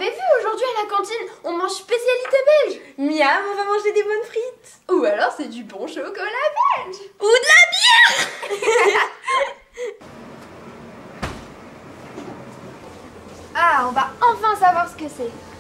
vu, aujourd'hui à la cantine, on mange spécialité belge. Miam, on va manger des bonnes frites. Ou alors c'est du bon chocolat belge. Ou de la bière. Ah, on va enfin savoir ce que c'est.